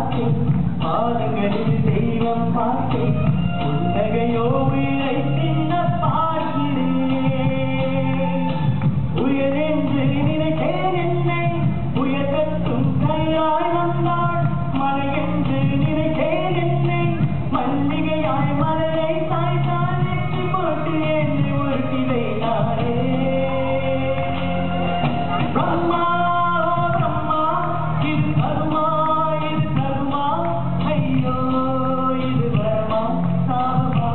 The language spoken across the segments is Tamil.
பார்த்தேன் பாதங்களில் தெய்வம் பார்த்தேன் புன்னகையோ உயிரை சின்ன பார்க்கிறேன் உயரென்று நினைத்தேன் என்னை உயர்த்தும் கையாய் வந்தாள் மலை என்று நினைத்தேன் என்னை மல்லிகையாய் மலையை சாய்த்தாள் நெற்றி போட்டு என்று உருட்டி வைத்தாரே பிரம்மா பிரம்மா இது கருமா இது கருமா ஐயோ இது வரமா சாபமா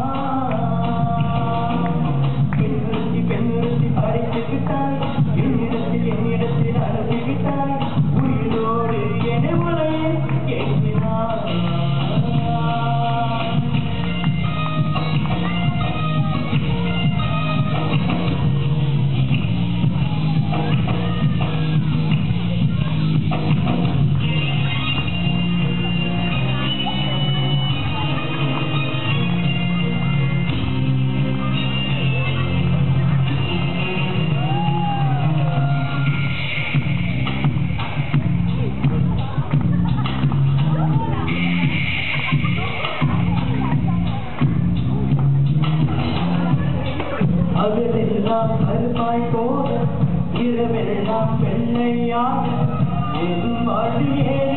பெண்ணுறுத்தி படைத்து விட்டாய் என்னிடத்தில் அனுப்பிவிட்டாய் உயிரோடு என உலகை கேட்கிறாய் அகலெல்லாம் கருப்பாய் போக இரவெல்லாம் வெள்ளையாக என் வாழ்வியே